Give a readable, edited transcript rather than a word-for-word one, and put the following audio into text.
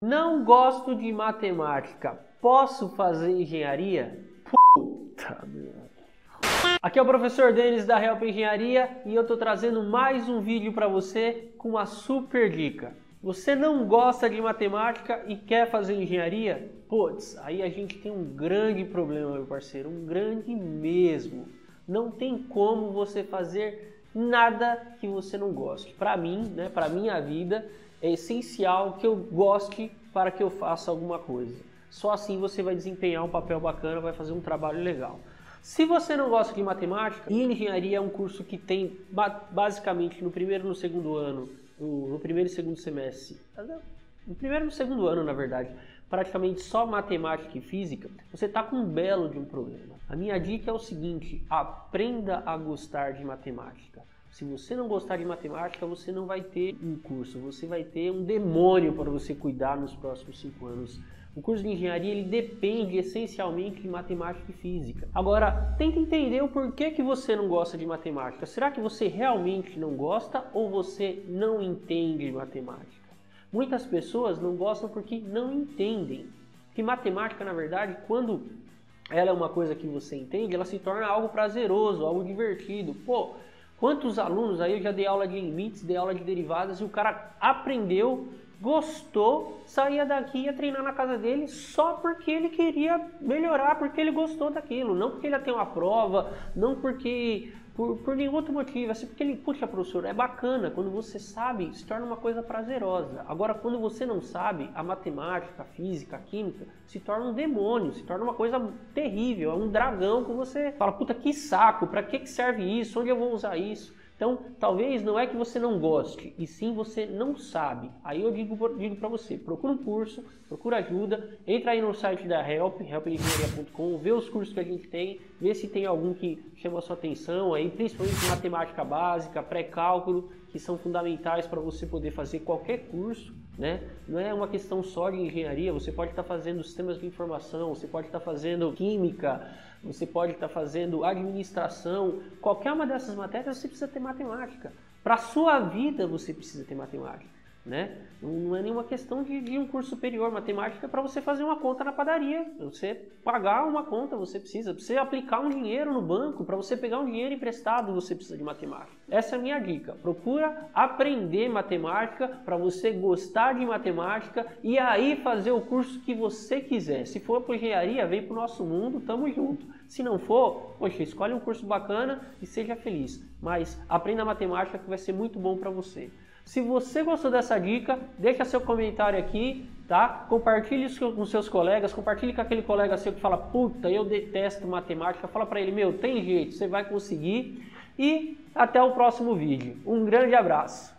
Não gosto de matemática. Posso fazer engenharia? Puta merda. Aqui é o professor Denis da Help Engenharia e eu estou trazendo mais um vídeo para você com uma super dica. Você não gosta de matemática e quer fazer engenharia? Putz, aí a gente tem um grande problema, meu parceiro, um grande mesmo. Não tem como você fazer nada que você não goste. Para mim, para minha vida, é essencial que eu goste para que eu faça alguma coisa. Só assim você vai desempenhar um papel bacana, vai fazer um trabalho legal. Se você não gosta de matemática, e engenharia é um curso que tem basicamente no primeiro e no segundo ano, no primeiro e segundo semestre, no primeiro e no segundo ano, na verdade, praticamente só matemática e física, você está com um belo de um problema. A minha dica é o seguinte: aprenda a gostar de matemática. Se você não gostar de matemática, você não vai ter um curso, você vai ter um demônio para você cuidar nos próximos 5 anos. O curso de engenharia ele depende essencialmente de matemática e física. Agora, tenta entender o porquê que você não gosta de matemática. Será que você realmente não gosta ou você não entende matemática? Muitas pessoas não gostam porque não entendem. Porque matemática, na verdade, quando ela é uma coisa que você entende, ela se torna algo prazeroso, algo divertido. Pô, quantos alunos aí eu já dei aula de limites, dei aula de derivadas e o cara aprendeu, gostou, saía daqui e ia treinar na casa dele só porque ele queria melhorar, porque ele gostou daquilo, não porque ele ia ter uma prova, não porque por nenhum outro motivo, assim, porque ele, puxa, professor, é bacana, quando você sabe, se torna uma coisa prazerosa. Agora, quando você não sabe, a matemática, a física, a química, se torna um demônio, se torna uma coisa terrível, é um dragão que você fala, puta, que saco, pra que serve isso, onde eu vou usar isso? Então, talvez não é que você não goste, e sim você não sabe. Aí eu digo para você, procura um curso, procura ajuda, entra aí no site da helpengenharia.com, vê os cursos que a gente tem, vê se tem algum que chama a sua atenção, aí, principalmente matemática básica, pré-cálculo, que são fundamentais para você poder fazer qualquer curso, né? Não é uma questão só de engenharia, você pode estar fazendo sistemas de informação, você pode estar fazendo química, você pode estar fazendo administração, qualquer uma dessas matérias você precisa ter matemática. Para a sua vida você precisa ter matemática, né? Não é nenhuma questão de um curso superior. Matemática é para você fazer uma conta na padaria, você pagar uma conta você precisa, para você aplicar um dinheiro no banco, para você pegar um dinheiro emprestado você precisa de matemática. Essa é a minha dica, procura aprender matemática para você gostar de matemática e aí fazer o curso que você quiser. Se for para engenharia, vem para o nosso mundo, tamo junto. Se não for, poxa, escolhe um curso bacana e seja feliz. Mas aprenda matemática que vai ser muito bom para você. Se você gostou dessa dica, deixa seu comentário aqui, tá? Compartilhe isso com seus colegas, compartilhe com aquele colega seu que fala, puta, eu detesto matemática. Fala para ele, meu, tem jeito, você vai conseguir. E até o próximo vídeo. Um grande abraço.